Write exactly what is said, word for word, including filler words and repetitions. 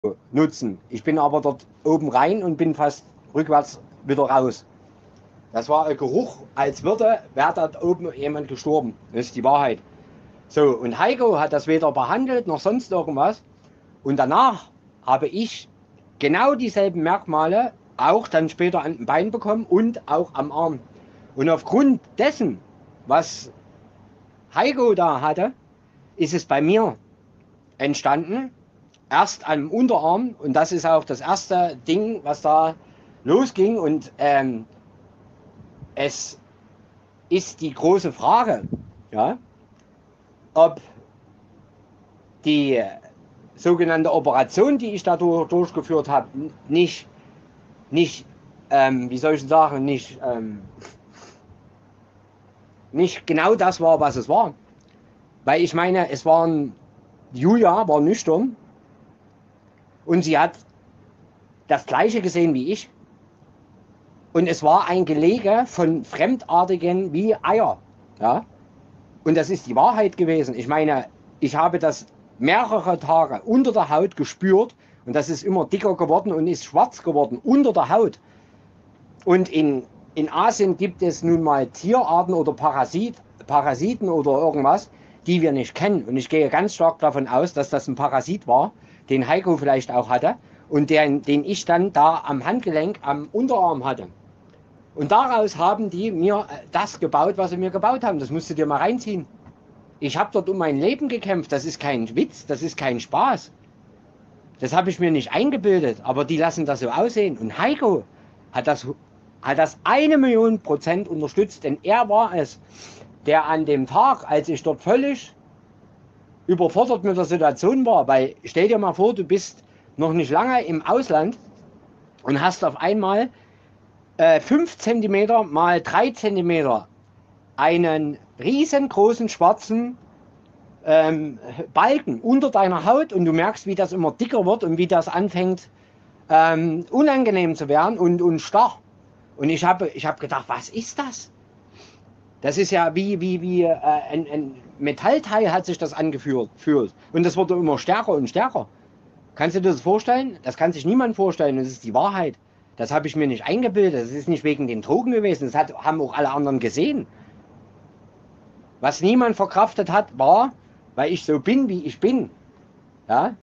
nutzen. Ich bin aber dort oben rein und bin fast rückwärts wieder raus. Das war ein Geruch, als würde, wäre dort oben jemand gestorben. Das ist die Wahrheit. So, und Heiko hat das weder behandelt noch sonst irgendwas. Und danach habe ich genau dieselben Merkmale auch dann später an den Beinen bekommen und auch am Arm. Und aufgrund dessen, was Heiko da hatte, ist es bei mir entstanden. Erst am Unterarm, und das ist auch das erste Ding, was da losging. Und ähm, es ist die große Frage, ja, ob die sogenannte Operation, die ich dadurch durchgeführt habe, nicht, nicht ähm, wie soll ich sagen, nicht, ähm, nicht genau das war, was es war. Weil ich meine, es waren, Julia war nüchtern und sie hat das Gleiche gesehen wie ich. Und es war ein Gelege von Fremdartigen wie Eier. Ja? Und das ist die Wahrheit gewesen. Ich meine, ich habe das mehrere Tage unter der Haut gespürt und das ist immer dicker geworden und ist schwarz geworden unter der Haut. Und in, in Asien gibt es nun mal Tierarten oder Parasit, Parasiten oder irgendwas, die wir nicht kennen. Und ich gehe ganz stark davon aus, dass das ein Parasit war, den Heiko vielleicht auch hatte und den, den ich dann da am Handgelenk, am Unterarm hatte. Und daraus haben die mir das gebaut, was sie mir gebaut haben. Das musst du dir mal reinziehen. Ich habe dort um mein Leben gekämpft. Das ist kein Witz, das ist kein Spaß. Das habe ich mir nicht eingebildet, aber die lassen das so aussehen. Und Heiko hat das, hat das eine Million Prozent unterstützt, denn er war es, der an dem Tag, als ich dort völlig überfordert mit der Situation war, weil stell dir mal vor, du bist noch nicht lange im Ausland und hast auf einmal fünf Zentimeter mal drei Zentimeter einen riesengroßen schwarzen ähm, Balken unter deiner Haut und du merkst, wie das immer dicker wird und wie das anfängt ähm, unangenehm zu werden und, und starr. Und ich habe ich hab gedacht, was ist das? Das ist ja wie, wie, wie äh, ein, ein Metallteil hat sich das angefühlt. Und das wurde immer stärker und stärker. Kannst du dir das vorstellen? Das kann sich niemand vorstellen. Das ist die Wahrheit. Das habe ich mir nicht eingebildet. Das ist nicht wegen den Drogen gewesen. Das hat, haben auch alle anderen gesehen. Was niemand verkraftet hat, war, weil ich so bin, wie ich bin. Ja?